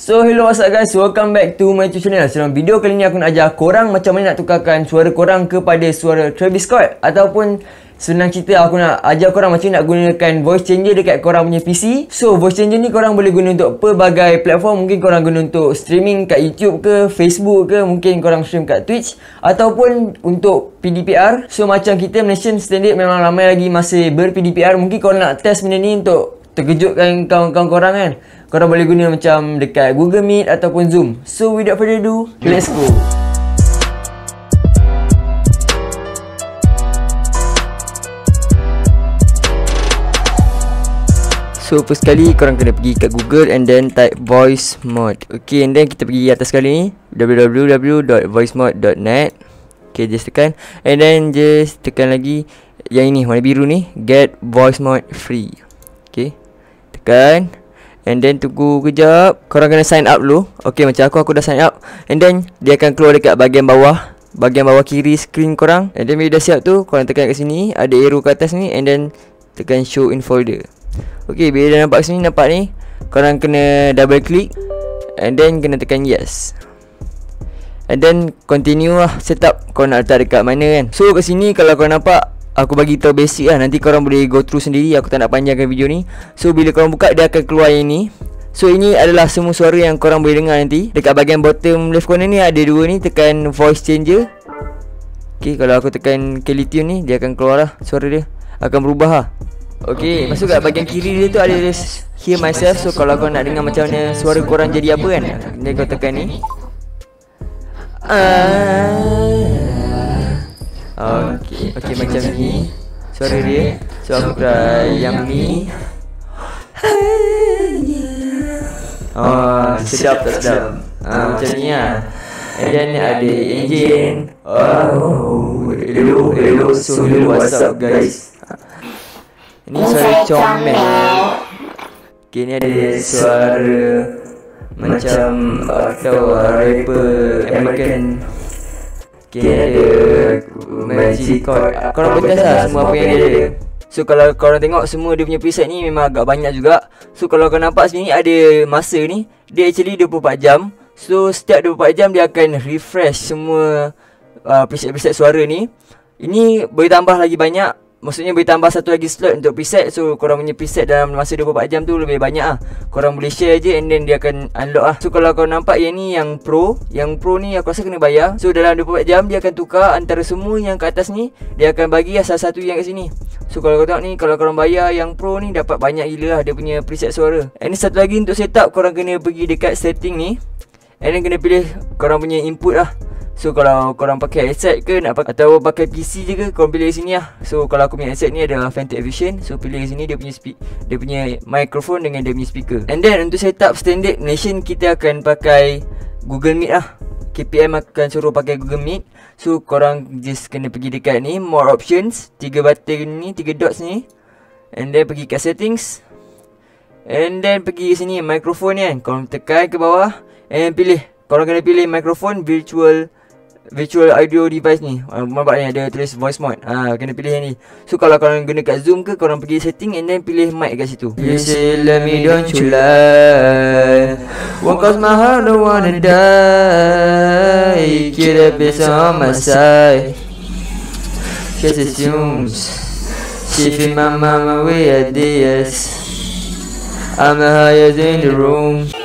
So hello, what's up guys, welcome back to my YouTube channel. Dalam video kali ni aku nak ajar korang macam mana nak tukarkan suara korang kepada suara Travis Scott. Ataupun senang cerita, aku nak ajar korang macam mana nak gunakan voice changer dekat korang punya PC. So voice changer ni korang boleh guna untuk pelbagai platform. Mungkin korang guna untuk streaming kat YouTube ke, Facebook ke, mungkin korang stream kat Twitch, ataupun untuk PDPR. So macam kita Malaysian standard memang ramai lagi masih ber-PDPR. Mungkin korang nak test benda ni untuk terkejutkan kawan-kawan korang kan. Korang boleh guna macam dekat Google Meet ataupun Zoom. So without further ado, let's go. So first sekali korang kena pergi kat Google and then type voice mode. Okay, and then kita pergi atas sekali ni, www.voicemode.net. Okay, just tekan. And then just tekan lagi yang ini, warna biru ni, get voice mode free. Okay, tekan. And then tunggu kejap. Korang kena sign up dulu. Okay, macam aku dah sign up. And then dia akan keluar dekat bahagian bawah kiri screen korang. And then bila dah siap tu, korang tekan kat sini, ada arrow kat atas ni, and then tekan show in folder. Okay, bila dah nampak sini, nampak ni, korang kena double click and then kena tekan yes. And then continue lah setup korang nak letak dekat mana kan. So kat sini kalau korang nampak, aku bagi tahu basic lah. Nanti korang boleh go through sendiri. Aku tak nak panjangkan video ni. So bila korang buka, dia akan keluar yang ni. So ini adalah semua suara yang korang boleh dengar nanti. Dekat bahagian bottom left corner ni ada dua ni, tekan voice changer. Okay, kalau aku tekan Kelly Tune ni, dia akan keluar lah, suara dia akan berubah lah. Okay, masuk kat bahagian kiri dia tu ada hear myself. So kalau korang nak dengar macam mana suara korang jadi apa kan, dia kau tekan ni. Okay, macam ni suara dia. So aku try yang ni. Sedap tak sedap? Macam ni lah. And then ada engine. Hello, so hello, what's up guys? Ini suara comel. Okay, ni ada suara macam rapper American. Okay, ada magic chord. Korang boleh test lah semua apa yang dia ada. So kalau korang tengok semua dia punya preset ni memang agak banyak juga. So kalau korang nampak sini ada masa ni, dia actually 24 jam. So setiap 24 jam dia akan refresh semua preset-preset suara ni. Ini boleh tambah lagi banyak. Maksudnya boleh tambah satu lagi slot untuk preset. So korang punya preset dalam masa 24 jam tu lebih banyak lah. Korang boleh share je and then dia akan unlock lah. So kalau korang nampak yang ni yang Pro, yang Pro ni aku rasa kena bayar. So dalam 24 jam dia akan tukar antara semua yang kat atas ni. Dia akan bagi lah salah satu yang kat sini. So kalau korang tengok ni, kalau korang bayar yang Pro ni, dapat banyak gila lah dia punya preset suara. And ni satu lagi untuk setup, korang kena pergi dekat setting ni, and then kena pilih korang punya input lah. So kalau korang pakai headset ke atau pakai PC je ke, korang pilih sini lah. So kalau aku punya headset ni adalah Fantastic Vision. So pilih sini dia punya microphone dengan dia punya speaker. And then untuk setup standard Malaysian, kita akan pakai Google Meet lah. KPM akan suruh pakai Google Meet. So korang just kena pergi dekat ni, more options, 3 button ni, 3 dots ni. And then pergi kat settings. And then pergi sini microphone ni kan. Korang tekan ke bawah and pilih. Korang kena pilih microphone virtual audio device ni. Nampak ni ada tulis voice mode. Kena pilih yang ni. So kalau korang guna kat Zoom ke, korang pergi setting and then pilih mic kat situ. You say let me, don't you lie. Won't cause my heart don't wanna die. Keep that bitch on my side. Cause it assumes she feel my mama with ideas. I'm the highest in the room.